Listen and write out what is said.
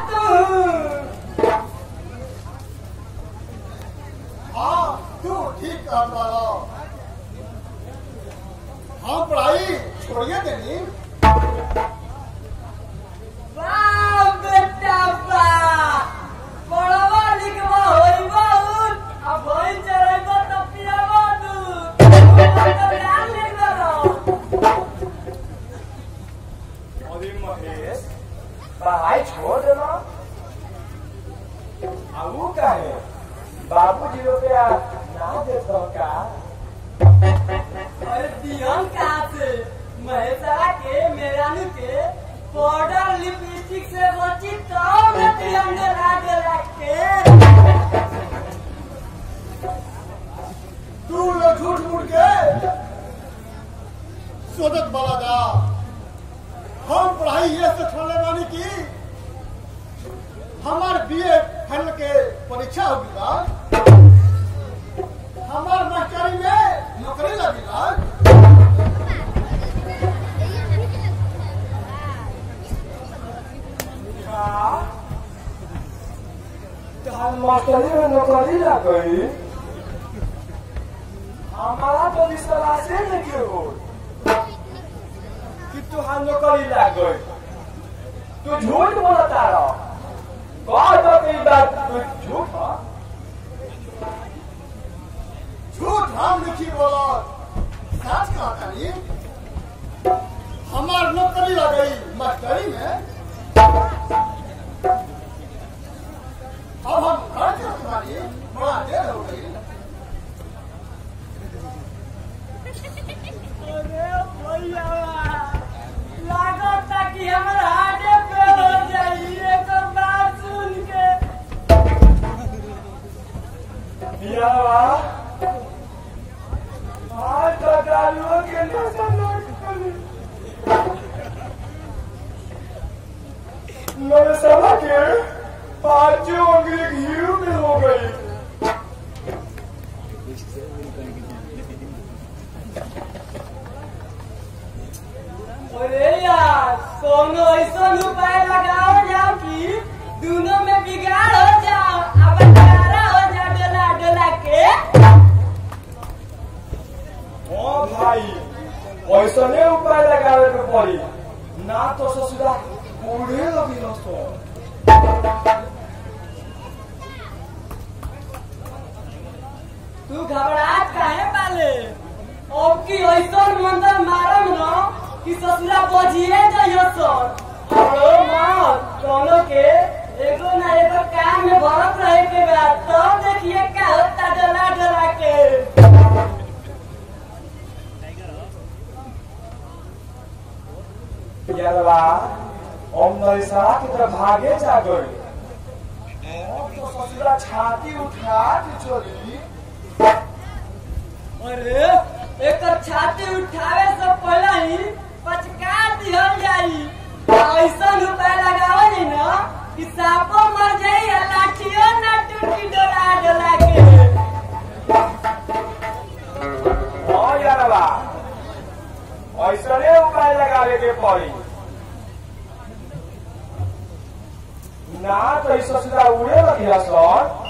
तू ठीक कर रहा। हाँ पढ़ाई छोड़िए देनी। बेटा पढ़वा लिखवा होइबा अब होई चलेबा त पियाबा दूध तो ध्यान ले करो। अरे महेश पढ़ाई छोड़ देना आऊ का है बाबूजी रुपया ना देता का। अरे दिहन कहाँ से महेशा के मेरानू के पाउडर लिपस्टिक से बची तो मैं दिहन डरा के। तू लोग झूठ मूठ के सोचत बड़ा जा। हम पढ़ाई ये से छोड़ने वाली की हमार बीए फाइनल के परीक्षा होगी ना। हमार मास्टरी में नौकरी लगी ना। मास्टरी में नौकरी लग गई। हमारा तो विश्वास नहीं हो कि तुहार नौकरी लग गई। तू झूठ बोलता रहो। बात तू झूठ झूठ हम नहीं बोला सच कहा करी। हमार नौकरी लग गई मास्टरी में। अब हम घर के तुम्हारी बड़ा देर हो गई। अरे भैया लागत कि हमारा हार्टे फेल हो जाई एक बात सुन के। बियावा आज तो गालियों के नशा लौट पड़ी। मेरे सला के पांचों उंगली घी में हो गई। अरे यार कोनो ऐसा उपाय लगाओ जाओ कि दोनों में बिगाड़ हो जाओ अब तारा हो जाओ डोला डोला के। ओ भाई ऐसा नहीं उपाय लगावे के पड़ी ना तो ससुरा बूढ़े लगी रसो। तू घबराहट काहे पाले अब की ऐसा मंदिर मारम न कि ससुरा बजिए जाइयो सर। अरे मां कोनो के एगो ना एगो काम में भरत रहे के बाद तो देखिए क्या होता डला डला के। यारवा हम नैसा की तरफ भागे जा गए। तो ससुरा छाती उठा के चली। अरे एक छाती उठावे से पहले ही पचका दिहल जाई। ऐसा उपाय लगावे ना कि सांपो मर जाई या लाठियो ना टूटी डोला डोला के। हाँ यारवा ऐसा उपाय लगावे के पड़ी ना तो ससुरा उड़े लगी सर